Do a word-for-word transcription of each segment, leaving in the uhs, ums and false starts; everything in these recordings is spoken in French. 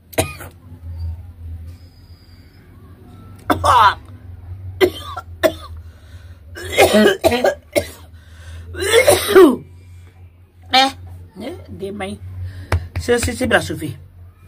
Eh, des mains. C'est c'est bien Sophie.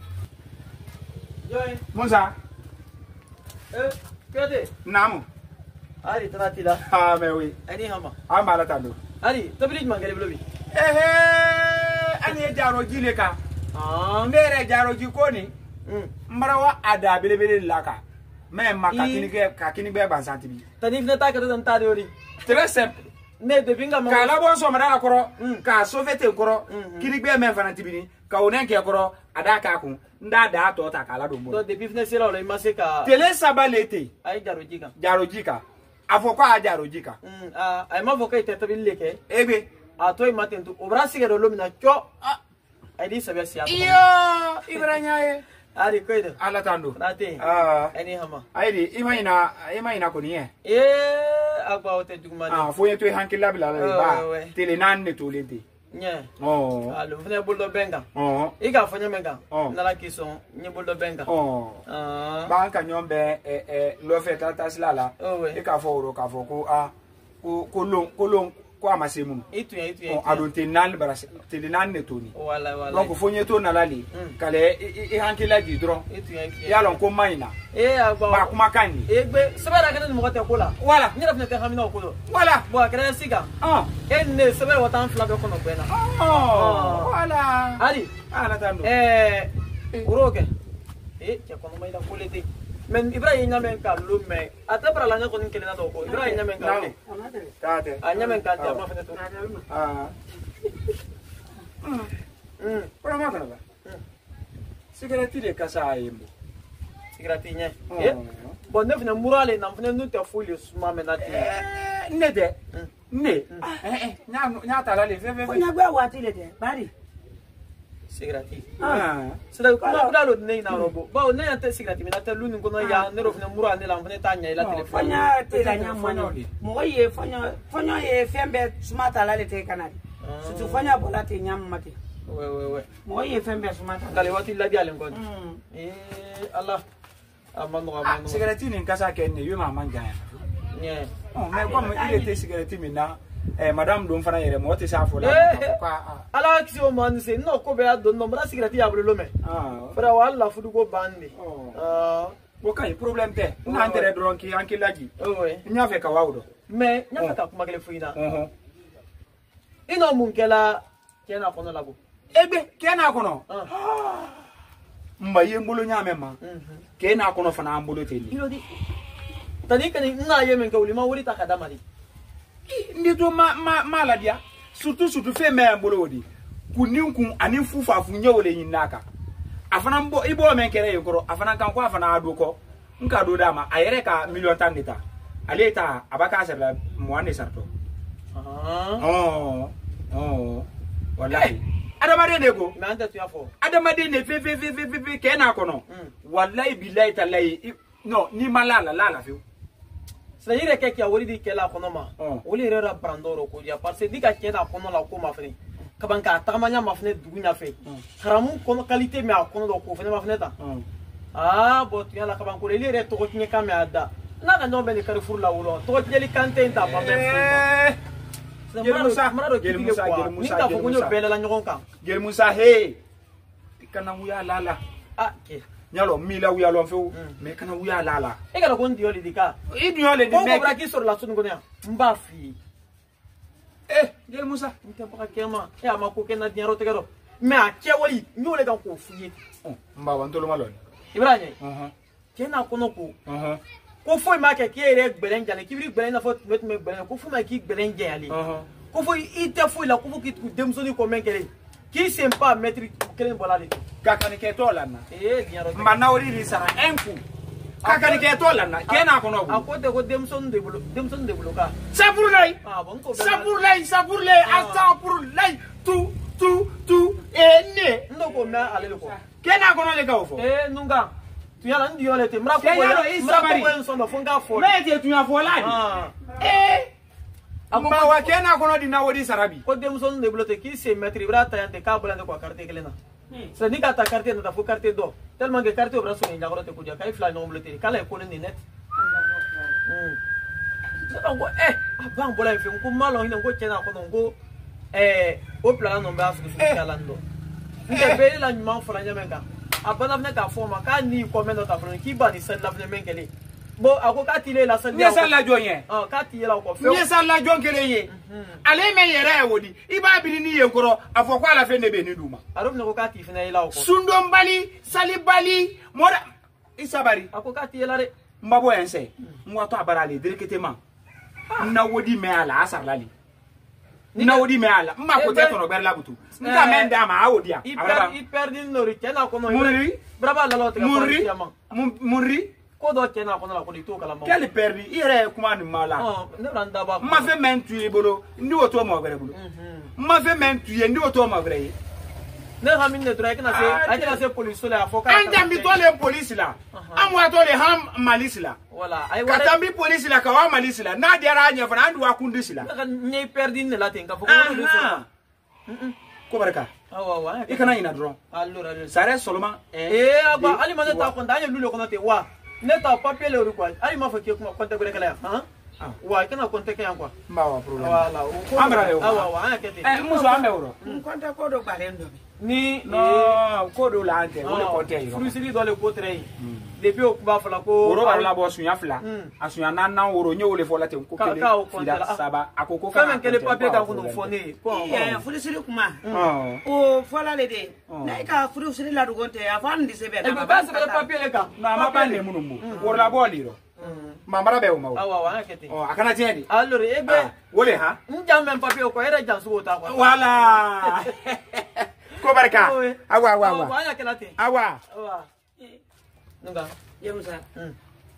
Monza. Eh, kade. Namu. Ali tanatila. Ah mais oui. Ani hama. Ah mala tando. Ali, tabili mangale blobi. Eh eh, ani jaro jile ka. Ah, Ndere jaro jikoni. mm. Mbarawa ada belebele laka. Mais ma kakini ke kakini be ban santibi. Tanif na ta ka tan ta de ori. Très simple. Ne de binga ma. Kala bon so mara koro, Mm. ka sofete koro, Mm. kini be men fana tibini, ka onen ke koro, ada ka kun, nda da to ta kala do Do mo. de bifne sela le maseka. Tele sabalete, Ay jaro jiga. jaro jika. Afoko a jaro jika. Mm, ah, ay ma vokai te tabili leke. Ebe, A toy matentu. Obrasi ga do lomina kyo. Ah. Ay di sabia sia. iyo, ibranya e. Ali koide. Ala tando. Rate. Ah, Ani hama. aidi, imaina, imaina ko ni e. Eh, agba ote jugma. Ah, foye to hankila bila Oh, ba. ouais. Tele nan ne to lente. Nye. Oh. Alo, vene buldo benga. Oh. Iga fanya menga. Oh. Nala kison, nye buldo benga. Oh. Ah. Ba kan nyombe eh eh lo fe tata silala. Oh, ouais. E ka fo ro ka fo ko a ko ko long ko long ko amasemu. Itu ya, itu ya. On adon tenal baras tenan ne toni. Wala, wala. Donc fonye to na lali Mm. kale e hankila di dron. Itu ya, itu ya. Ya lon ko maina. Eh, agba. Ba kuma kani. Egbe, sabara kana mo kate kola. Wala. Nyira fne te hamina okolo. Wala. Bo akara siga. Ah. Enne sabara watan fla be kono bena. Oh. Wala. Ali. Ala tando. Eh, uroke. Eh, ke kono mai da kolete. Men Ibrahim nyamen ka lume. Ata para lanya kono kelena do ko. Ibrahim nyamen ka. Tate. A nyamen ka ta ma fne to. Ah. Mm. Ora ma kana ba. Sigareti de kasa ayembo. Sigrati nye. Oh. Eh. Bon ne fne murale na fne nu te fuli suma menati. Eh, ne de. Ne. Eh eh, nya nya tala le fe fe. Konya gwa wati le de. Bari. Sigrati. Ah. Sida kuma kuda lo ne na robo. Ba ne ante sigrati mi na te luni kono ya ne ro fne murale la fne tanya ila telefone. Fonya te la nya mwana. Mo ye fonya fonya ye fembe smata la le te kanali. Sutu fonya bola te nya mate. We we we. Mo ye fembe smata. Kale wati la dia lengon. Mm. Eh Allah. Amano Ah, amano. cigarette ni kasa ke ne yuma manja. Nye. Oh, mais comme il était cigarette mina, eh madame don fana yere mo te sa fo la. Eh. Kwa Ala kisi o man se no ko be adon no mara sigrati ya bulu me. ah. Fara wala fudu ko bandi. Oh. Ah. Bo kan problème te. Na andere dron ki anki laji. Oh we. Nya fe ka wawdo. Me nya ka kuma kele fuina. Mhm. Ino mun kela kena kono lago. Ebe ke na kono. Ah. Mba ye mbolo nya mema. Mhm. Ke na kono fana mbolo te ni. Ilo di. Tani kani na yemen ka ulima wuri ta kadamari. Ndi do ma ma mala dia. Surtout surtout fe me mbolo wodi. Kunin kun anin fufa fu nyewole yin naka. Afana mbo ibo men kere yekoro afana kan ko afana adu ko nka do dama ayere ka million tan dita aleta abaka serla moane sarto Ah. oh oh wallahi adamade ne ko Me anta tu ya fo. adamade ne fe fe fe fe fe fe kena ko no wallahi billahi tallahi no ni malala lala fi Sina yire ke kia wuri di kela kono ma. Oh. Wuri re ra brandoro ko dia parce di ka kena kono la ko ma fini. Kabanka tagamanya ma fini dugunya fe. Haramu kono qualité me a kono do ko fini ma fini ta. Ah, bot yala kabanko le re to ko tinye kame ada. Na ka no be ni Carrefour la wulo. To ko tinye kante ta ba me fini. Gel Musa, Mara do Gel kiti Musa, ko. Gel Ni Musa, ka Gel fo kunyo Musa. bele la nyogon kan. Gel Musa hey kana wuya lala Ah, ke. nyalo mila wuya lon fe me kana wuya lala E ka ko ndi oli di ka. idu yole di Ko ko me bra ki sur la sun gonya. Mba fi. eh Gel Musa Nte baka kema. E ama ko kena dinero te gero. Me a ke wali nyole kan ko fuye. mba wantolo malon Ibrahim. mhm Kena kono ko. mhm Ko foi ma ke ki ere gbelen jale ki biri gbelen na fo met me gbelen ko fu ma ki gbelen jale mhm ko foi ite foi la ko fu ki ku demsoni ko men kele ki sem pas mettre kelen bolale kakani ke to lana eh dinero mba nawri ri sara enku kakani ke to lana kena kono a bu ko de ko demson de bolo demson de bolo ka sabur lay ah bon ko sabur lay sabur lay asabur lay tu tu tu ene ndo ko na ale ko kena kono le ka fo eh nunga tu yala ndi yole te mra ko Kenya lo ya is mra sabari. ko en so no funga fo me te tu ya fo la ah eh ako mba wa kena kono di nawri sarabi ko demson de bolo te ki sem mettre bra ta yante ka bolande ko carte kelena c'est ni ka ta carte na ta fo carte do tellement que carte obra so ni ngoro te kudia kai fla no mblote kala ko ni net mm ngo eh abang bola fi ngo malo hina ngo chena ko ngo eh o plan no ba su su kalando nde be la nyuma fo la nyamenga abana vne ka forma ka ni ko meno ta fro ki ba ni sen la vne menkele bo ako ka tile la sen ni sen la joyen ah ka tile la ko fe ni sen la jon kele ye ale me yere wodi iba biri ni ye koro afo kwa la fe ne be ni duma aro ne ko ka ti fne la ko sundom bali sali bali moda isabari ako ka tile la re mbabo ense mwa to abara le directement na wodi me ala asar lali na wodi me ala mma ko te tono ber la butu nda men da ma awodia iper iper din no ri kena ko no muri braba la lote ka muri muri ko do kena ko na ko di to kala mo quel perdi ire kuma ni mala oh ne randa ba ma fe men tuye bolo ndi woto mo bere bolo ma fe men tuye ndi woto mo bere ne hamin ne dra kena se ay kena se police la foka anja mi to le police la amwa to le ham malice la wala ay wala katambi police la ka wa malice la na dia ra nya fa andu wa kundisi la nyei perdi ne la tenga foka ko do so ko baraka awa wa ikana ina dron allora sare seulement eh aba ali mane ta ko ndanya lulo ko na te wa ne ta papier le quoi ali ma fa ki ko konta ko kala ha wa kana konta ke yankwa ma wa problem wala ko amra yo awa wa akete eh muso amewro konta ko do barendo ni no ko do la ante wole konta yo fruisiri do le ko trei depuis o ba fala ko woro ba la bo sunya fla asunya nan nan woro nyewole fo la te ko kele fida saba akoko ka men kele papier ka ko no fone ko ya fruisiri kuma o fola le de na ka fruisiri la dugonte afan disebe e ba se papier le ka na ma ba ne munumbu woro la bo liro mamara be o mawo awa wa akete oh akana tiedi allora ebe wole ha njam men papier ko era jansu wota ko wala ko barka awa awa awa awa ya kelate awa awa nunga yemusa mm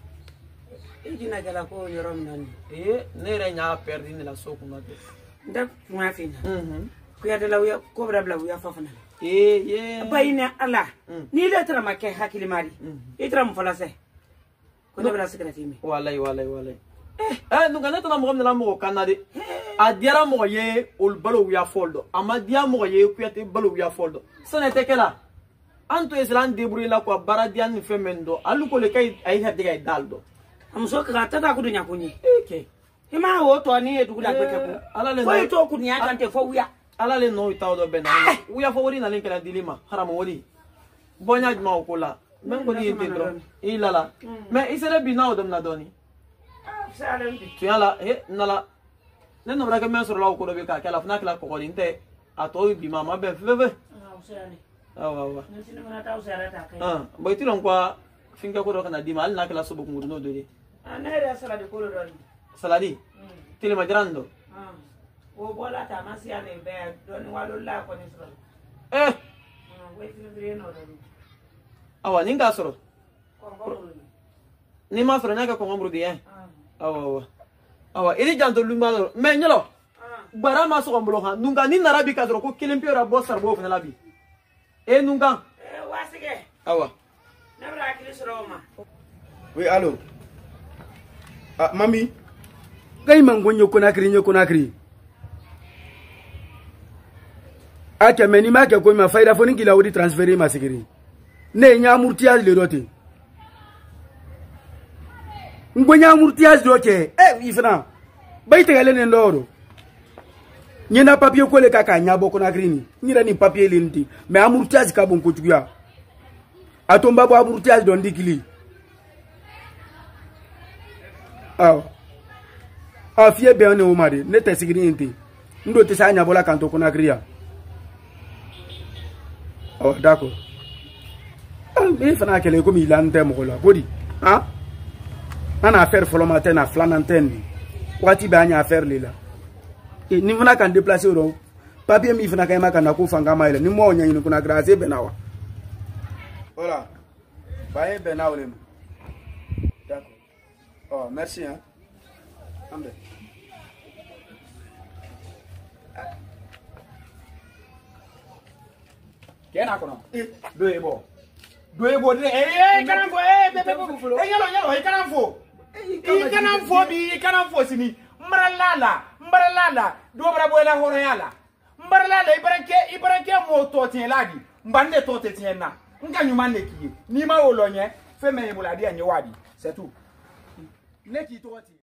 ejina kala ko nyorom nan eh ne re nya perdi ni la soku na te nda ma fina mhm ku ya de la wiya ko bra bla wiya fafana eh eh bayina ala ni le tra ma ke hakili mari itra mo fala se ko ne bra secret mi wallahi wallahi wallahi eh nunga ne tana mo ngam la mo kanade a diara mo ye ol balo wiya foldo ama dia mo ye ku ya te balo wiya foldo sone te kala anto islan debrouiller la ko baradian ni femendo alu ko le kay ay hadde kay daldo am so ka tata ku dunya kunyi okay ima wo to ni e dugula beke ko ala le fo to ku nya kan te fo wiya ala le no itaw do ben wiya fo wori na len kala dilima haram wori bonya ma ko la men ko ni intendro ilala mais isere binaw dum na doni salen tu yala he nala ne no braga men sur la ko do be ka kala fna kala ko ko inte ato bi mama be feve awa awa ah boy ti lon kwa finga ko do kana di mal na kala so bu ngudo no dole ah na re saladi ko do saladi tile majrando ah o bola ta masi ane be don walo la ko ni so eh ah we ti dire no do awa ninga soro ko ngoro ni ma soro naka ko ngomru di eh awa awa awa ili janto lumba me nyolo bara ma so ngomro ha nunga ni narabi ka ko kilimpi ora bo sarbo fna labi e nunga eh wasige awa nabra kili soro ma oui allo ah mami gay mango nyoko nakri nyoko nakri aka meni ma ke ko ma faida foni kila wodi transférer ma sigiri ne nya murtiage le doté ngo nya murtiage doké eh ifna bayte gale ne ndoro nyina papier ko le kaka nya boko nakri ni nyira ni papier linti mais amurtiage ka bon ko tuya atomba bo amurtiage don dikili ah ah fie be on o mari ne te sigiri nti ndo te sa nya bola kanto ko nakri ya oh d'accord ah mais fana kele ko mi lande mo la bodi ah ana affaire folo matin na flanantene wati ba nya affaire lila e ni fana kan déplacer ro papier mi fana kay makana ko fanga maile ni mo nya ni kuna grâce benawa voilà baye benawa le d'accord oh merci hein ambe kena kono do ebo do ebo de eh kana fo eh bebe ko eh yalo yalo eh kana fo eh kana fo bi kana fo sini mbaralala mbaralala do bra bola horo yala mbaralala ibarake ibarake mo to tin ladi mbande to te tienna nga nyuma neki ni ma wolo nye fe me bula dia nye wadi c'est tout neki to ti